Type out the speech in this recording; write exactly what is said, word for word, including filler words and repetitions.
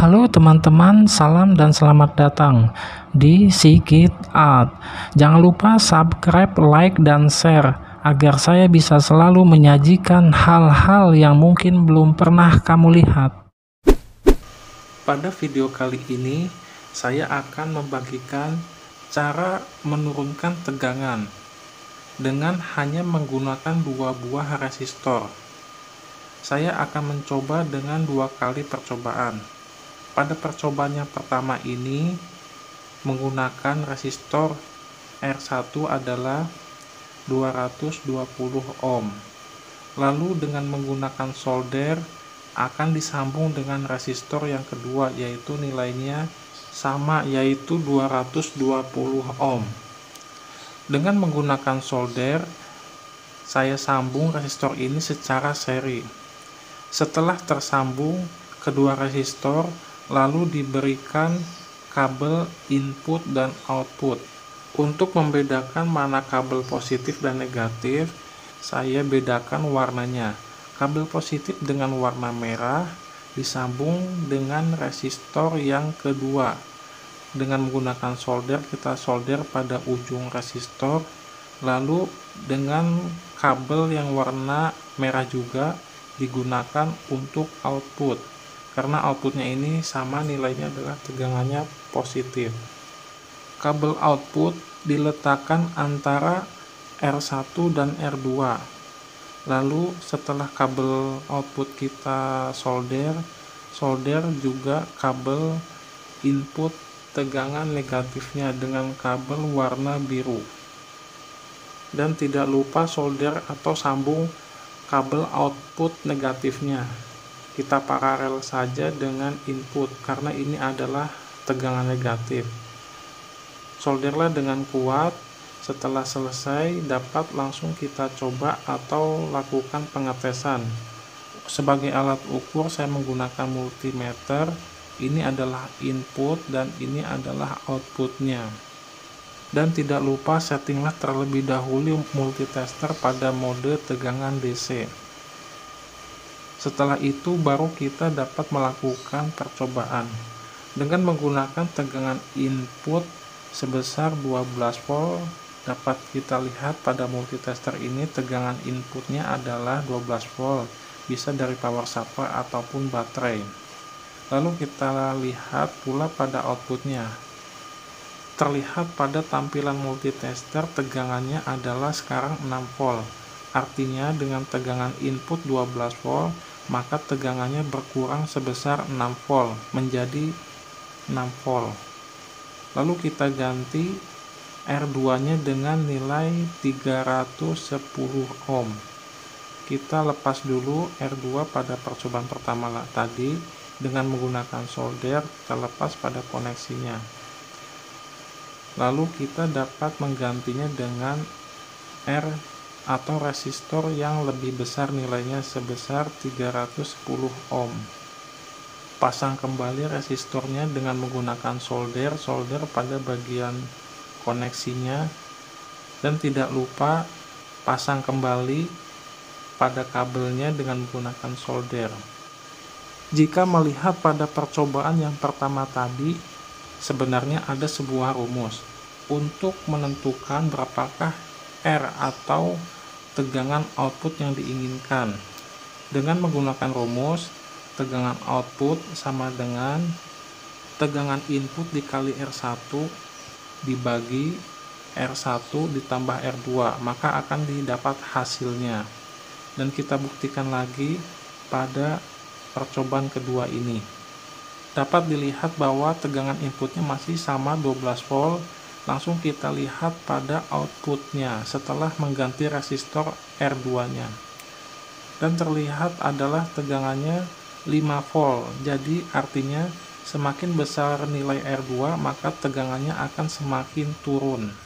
Halo teman-teman, salam dan selamat datang di Sikit Art. Jangan lupa subscribe, like, dan share agar saya bisa selalu menyajikan hal-hal yang mungkin belum pernah kamu lihat. Pada video kali ini, saya akan membagikan cara menurunkan tegangan dengan hanya menggunakan dua buah resistor. Saya akan mencoba dengan dua kali percobaan. Pada percobaan yang pertama ini menggunakan resistor R satu adalah dua ratus dua puluh ohm. Lalu dengan menggunakan solder akan disambung dengan resistor yang kedua, yaitu nilainya sama, yaitu dua ratus dua puluh ohm. Dengan menggunakan solder saya sambung resistor ini secara seri. Setelah tersambung kedua resistor, lalu diberikan kabel input dan output. Untuk membedakan mana kabel positif dan negatif, saya bedakan warnanya. Kabel positif dengan warna merah disambung dengan resistor yang kedua. Dengan menggunakan solder, kita solder pada ujung resistor, lalu dengan kabel yang warna merah juga digunakan untuk output. Karena outputnya ini sama, nilainya adalah tegangannya positif. Kabel output diletakkan antara R satu dan R dua. Lalu setelah kabel output kita solder, solder juga kabel input tegangan negatifnya dengan kabel warna biru. Dan tidak lupa solder atau sambung kabel output negatifnya. Kita paralel saja dengan input karena ini adalah tegangan negatif. Solderlah dengan kuat. Setelah selesai dapat langsung kita coba atau lakukan pengetesan. Sebagai alat ukur saya menggunakan multimeter. Ini adalah input dan ini adalah outputnya. Dan tidak lupa settinglah terlebih dahulu multitester pada mode tegangan D C. Setelah itu baru kita dapat melakukan percobaan dengan menggunakan tegangan input sebesar dua belas volt. Dapat kita lihat pada multitester ini tegangan inputnya adalah dua belas volt, bisa dari power supply ataupun baterai. Lalu kita lihat pula pada outputnya. Terlihat pada tampilan multitester tegangannya adalah sekarang enam volt. Artinya dengan tegangan input dua belas volt, maka tegangannya berkurang sebesar enam volt menjadi enam volt. Lalu kita ganti R dua nya dengan nilai tiga ratus sepuluh ohm. Kita lepas dulu R dua pada percobaan pertama tadi dengan menggunakan solder, kita lepas pada koneksinya. Lalu kita dapat menggantinya dengan R atau resistor yang lebih besar, nilainya sebesar tiga ratus sepuluh ohm. Pasang kembali resistornya dengan menggunakan solder, solder pada bagian koneksinya, dan tidak lupa pasang kembali pada kabelnya dengan menggunakan solder. Jika melihat pada percobaan yang pertama tadi, sebenarnya ada sebuah rumus untuk menentukan berapakah R atau tegangan output yang diinginkan. Dengan menggunakan rumus, tegangan output sama dengan tegangan input dikali R satu dibagi R satu ditambah R dua, maka akan didapat hasilnya. Dan kita buktikan lagi pada percobaan kedua ini. Dapat dilihat bahwa tegangan inputnya masih sama dua belas volt. Langsung kita lihat pada outputnya setelah mengganti resistor R dua nya. Dan terlihat adalah tegangannya lima volt. Jadi artinya semakin besar nilai R dua, maka tegangannya akan semakin turun.